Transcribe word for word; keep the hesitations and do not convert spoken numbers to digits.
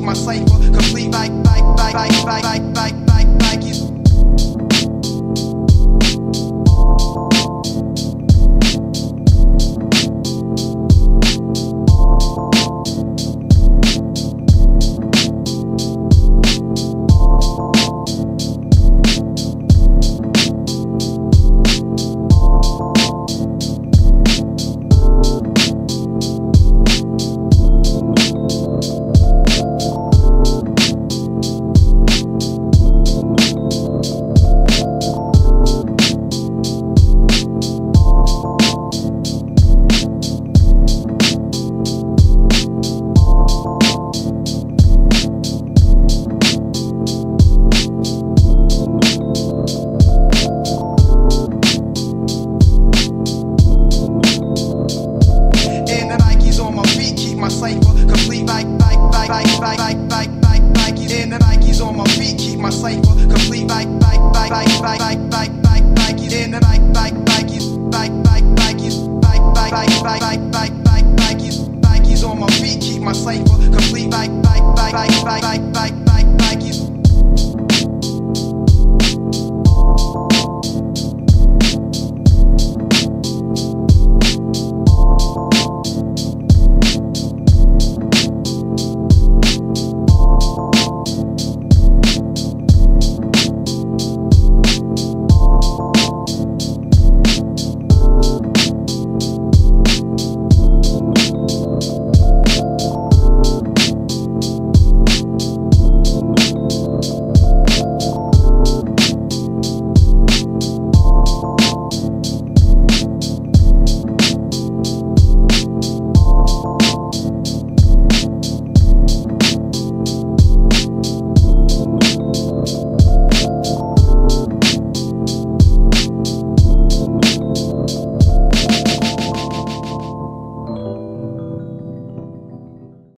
keep my cipher complete. Bike, bike, bike, bike, bike, bike, bike, bike, bike. My cipher complete. Bike, bike, bike, bike, bike, bike, bike, bike, bike. And the Nikes on my feet keep my cipher complete. Bike, bike, bike, bike, bike, bike, bike, bike, bike. And the bike, bike, bike, bike, bike, bike, bike, bike, bike, bike, bike, bike, bike. Nikes on my feet keep my cipher complete. Bike, bike, bike, bike, bike, bike, bike.